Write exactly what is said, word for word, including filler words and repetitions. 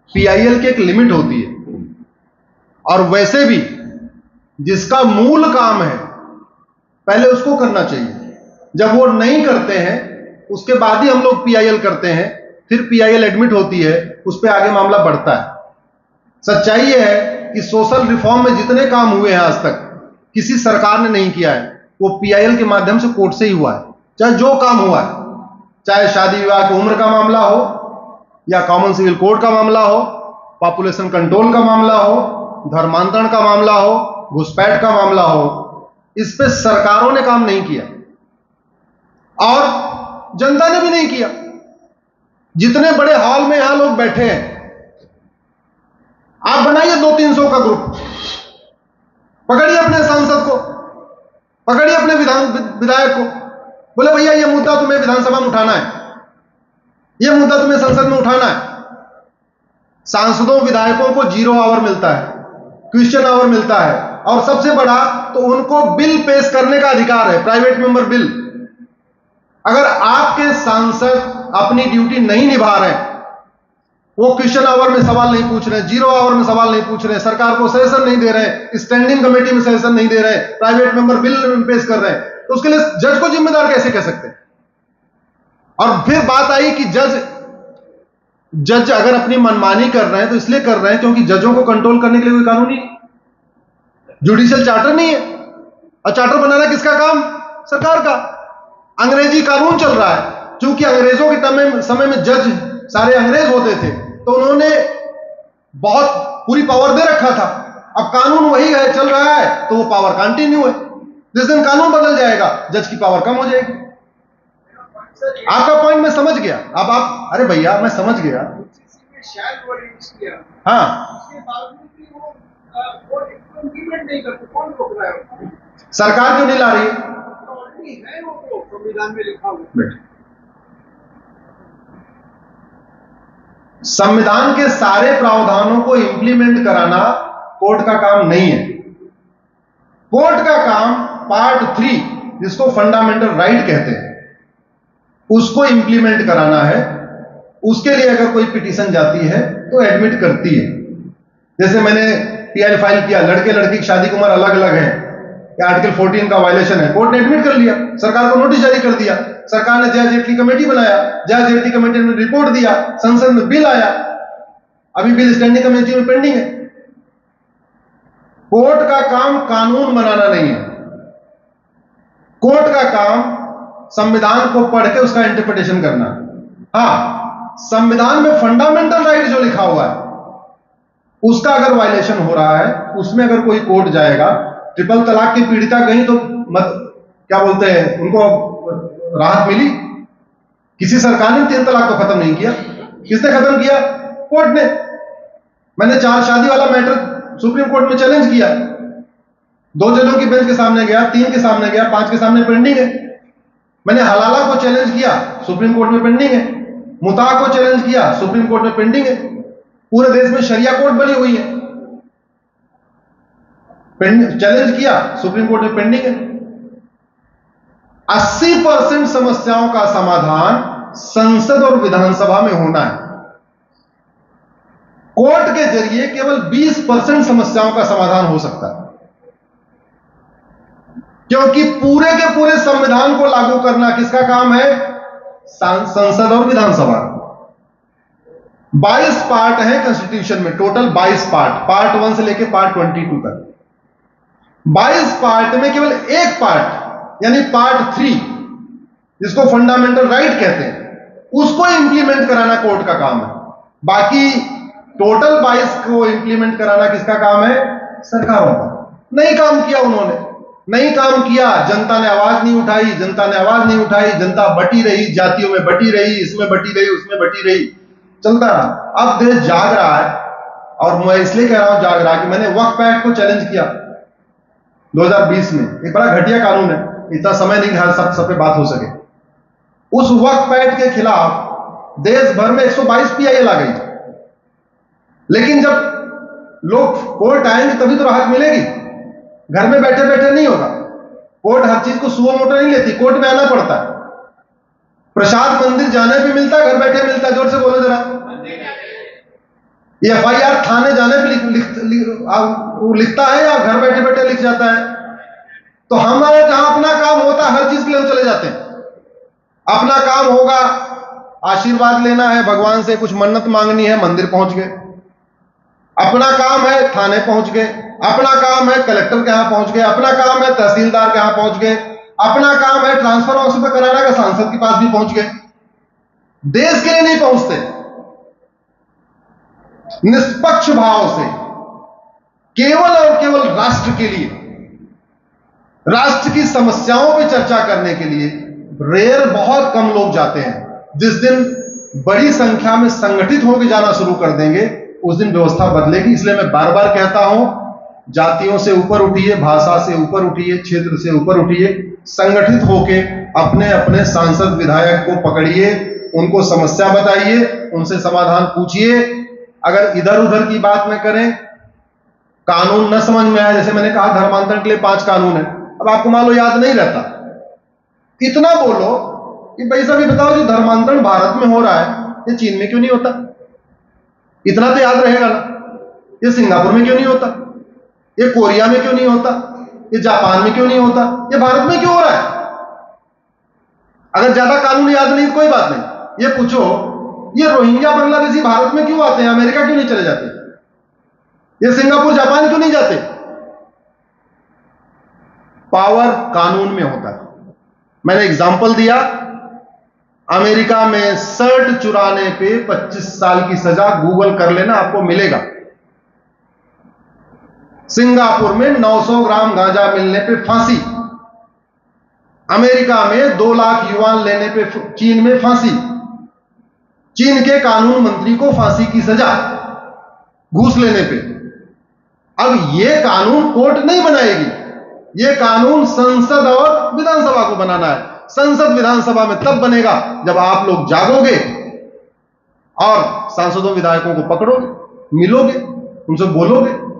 PIL की एक limit होती है, और वैसे भी जिसका मूल काम है पहले उसको करना चाहिए। जब वो नहीं करते हैं उसके बाद ही हम लोग पीआईएल करते हैं, फिर पीआईएल एडमिट होती है, उस पर आगे मामला बढ़ता है। सच्चाई यह है कि सोशल रिफॉर्म में जितने काम हुए हैं आज तक किसी सरकार ने नहीं किया है, वो पीआईएल के माध्यम से कोर्ट से ही हुआ है। चाहे जो काम हुआ है, चाहे शादी विवाह की उम्र का मामला हो, या कॉमन सिविल कोड का मामला हो, पॉपुलेशन कंट्रोल का मामला हो, धर्मांतरण का मामला हो, घुसपैठ का मामला हो, इस पे सरकारों ने काम नहीं किया और जनता ने भी नहीं किया। जितने बड़े हॉल में यहां लोग बैठे हैं, आप बनाइए दो तीन सौ का ग्रुप, पकड़िए अपने सांसद को, पकड़िए अपने विधान विधायक को, बोले भैया ये मुद्दा तुम्हें विधानसभा में उठाना है, ये मुद्दा तुम्हें संसद में उठाना है। सांसदों विधायकों को जीरो आवर मिलता है, क्वेश्चन आवर मिलता है, और सबसे बड़ा तो उनको बिल पेश करने का अधिकार है, प्राइवेट मेंबर बिल। अगर आपके सांसद अपनी ड्यूटी नहीं निभा रहे, वो क्वेश्चन आवर में सवाल नहीं पूछ रहे, जीरो आवर में सवाल नहीं पूछ रहे, सरकार को सजेशन नहीं दे रहे, स्टैंडिंग कमेटी में सजेशन नहीं दे रहे, प्राइवेट मेंबर बिल पेश कर रहे हैं, तो उसके लिए जज को जिम्मेदार कैसे कह सकते हैं? और फिर बात आई कि जज जज अगर अपनी मनमानी कर रहे हैं तो इसलिए कर रहे हैं क्योंकि जजों को कंट्रोल करने के लिए कोई कानून नहीं, जुडिशियल चार्टर नहीं है। और चार्टर बनाना किसका काम? सरकार का। अंग्रेजी कानून चल रहा है, क्योंकि अंग्रेजों के समय में जज सारे अंग्रेज होते थे, तो उन्होंने बहुत पूरी पावर दे रखा था। अब कानून वही है, चल रहा है, तो वो पावर कंटिन्यू है। जिस दिन कानून बदल जाएगा, जज की पावर कम हो जाएगी। आपका पॉइंट मैं समझ गया। अब आप, अरे भैया मैं समझ गया, हाँ, सरकार क्यों नहीं ला रही? संविधान में लिखा हुआ, संविधान के सारे प्रावधानों को इंप्लीमेंट कराना कोर्ट का काम नहीं है। कोर्ट का काम पार्ट थ्री, जिसको फंडामेंटल राइट कहते हैं, उसको इंप्लीमेंट कराना है। उसके लिए अगर कोई पिटीशन जाती है तो एडमिट करती है। जैसे मैंने पीआईएल फाइल किया, लड़के लड़की की शादी की उम्र अलग अलग है, आर्टिकल चौदह का वायलेशन है, कोर्ट ने एडमिट कर लिया, सरकार को नोटिस जारी कर दिया, सरकार ने जय जेटली कमेटी बनाया, जय जेटली कमेटी ने रिपोर्ट दिया, संसद में बिल आया, अभी बिल स्टैंडिंग कमेटी में पेंडिंग है। कोर्ट का काम कानून बनाना नहीं है, कोर्ट का काम संविधान को पढ़ के उसका इंटरप्रिटेशन करना। हां, संविधान में फंडामेंटल राइट जो लिखा हुआ है उसका अगर वायलेशन हो रहा है, उसमें अगर कोई कोर्ट जाएगा, ट्रिपल तलाक की पीड़िता गई तो मत क्या बोलते हैं, उनको राहत मिली? किसी सरकार ने तीन तलाक को खत्म नहीं किया। किसने खत्म किया? कोर्ट ने। मैंने चार शादी वाला मैटर सुप्रीम कोर्ट में चैलेंज किया, दो जजों की बेंच के सामने गया, तीन के सामने गया, पांच के सामने पेंडिंग है। मैंने हलाला को चैलेंज किया, सुप्रीम कोर्ट में पेंडिंग है। मुता को चैलेंज किया, सुप्रीम कोर्ट में पेंडिंग है। पूरे देश में शरिया कोर्ट बनी हुई है, चैलेंज किया, सुप्रीम कोर्ट में पेंडिंग है। अस्सी परसेंट समस्याओं का समाधान संसद और विधानसभा में होना है। कोर्ट के जरिए केवल बीस परसेंट समस्याओं का समाधान हो सकता है, क्योंकि पूरे के पूरे संविधान को लागू करना किसका काम है? संसद और विधानसभा। बाईस पार्ट है कॉन्स्टिट्यूशन में, टोटल बाईस पार्ट, पार्ट वन से लेकर पार्ट ट्वेंटी टू तक। बाईस पार्ट में केवल एक पार्ट यानी पार्ट थ्री, जिसको फंडामेंटल राइट कहते हैं, उसको इंप्लीमेंट कराना कोर्ट का काम है। बाकी टोटल बाईस को इंप्लीमेंट कराना किसका काम है? सरकारों का। नहीं काम किया उन्होंने, नहीं काम किया, जनता ने आवाज नहीं उठाई, जनता ने आवाज नहीं उठाई, जनता बटी रही, जातियों में बटी रही, इसमें बटी रही, उसमें बटी रही, चलता रहा। अब देश जाग रहा है, और मैं इसलिए कह रहा हूं जाग रहा है कि मैंने वक्फ एक्ट को चैलेंज किया दो हज़ार बीस में। एक बड़ा घटिया कानून है, इतना समय नहीं हर सब सब पे बात हो सके। उस वक्फ एक्ट के खिलाफ देश भर में एक सौ बाईस पीआईएल आ गई, लेकिन जब लोग कोर्ट आएंगे तभी तो राहत मिलेगी। घर में बैठे बैठे नहीं होगा। कोर्ट हर चीज को सुओ मोटो नहीं लेती, कोर्ट में आना पड़ता है। प्रसाद मंदिर जाने भी मिलता है, घर बैठे मिलता है। जोर से बोलो जरा। ये एफ आई आर थाने जाने पे लिख, लिख, लिख, वो लिखता है या घर बैठे बैठे लिख जाता है? तो हमारे जहां अपना काम होता है हर चीज के लिए हम चले जाते हैं। अपना काम होगा, आशीर्वाद लेना है भगवान से, कुछ मन्नत मांगनी है, मंदिर पहुंच गए। अपना काम है थाने पहुंच गए, अपना काम है कलेक्टर के यहां पहुंच गए, अपना काम है तहसीलदार के यहां पहुंच गए, अपना काम है ट्रांसफर ऑफिस पे कराना का सांसद के पास भी पहुंच गए। देश के लिए नहीं पहुंचते। निष्पक्ष भाव से केवल और केवल राष्ट्र के लिए, राष्ट्र की समस्याओं पर चर्चा करने के लिए रेयर बहुत कम लोग जाते हैं। जिस दिन बड़ी संख्या में संगठित होकर जाना शुरू कर देंगे उस दिन व्यवस्था बदलेगी। इसलिए मैं बार बार कहता हूं, जातियों से ऊपर उठिए, भाषा से ऊपर उठिए, क्षेत्र से ऊपर उठिए, संगठित होके अपने अपने सांसद विधायक को पकड़िए, उनको समस्या बताइए, उनसे समाधान पूछिए। अगर इधर उधर की बात न करें, कानून न समझ में आए, जैसे मैंने कहा धर्मांतरण के लिए पांच कानून है, अब आपको मान लो याद नहीं रहता, इतना बोलो कि भाई साहब ये बताओ जो धर्मांतरण भारत में हो रहा है ये चीन में क्यों नहीं होता? इतना तो याद रहेगा ना। ये सिंगापुर में क्यों नहीं होता? ये कोरिया में क्यों नहीं होता? ये जापान में क्यों नहीं होता? ये भारत में क्यों हो रहा है? अगर ज्यादा कानून याद नहीं तो कोई बात नहीं, ये पूछो ये रोहिंग्या बांग्लादेशी भारत में क्यों आते हैं, अमेरिका क्यों नहीं चले जाते? ये सिंगापुर जापान क्यों नहीं जाते? पावर कानून में होता है। मैंने एग्जांपल दिया, अमेरिका में शर्ट चुराने पे पच्चीस साल की सजा, गूगल कर लेना आपको मिलेगा। सिंगापुर में नौ सौ ग्राम गांजा मिलने पे फांसी, अमेरिका में दो लाख युआन लेने पे, चीन में फांसी, चीन के कानून मंत्री को फांसी की सजा घूस लेने पे। अब यह कानून कोर्ट नहीं बनाएगी, यह कानून संसद और विधानसभा को बनाना है। संसद विधानसभा में तब बनेगा जब आप लोग जागोगे और सांसदों विधायकों को पकड़ोगे, मिलोगे, उनसे बोलोगे।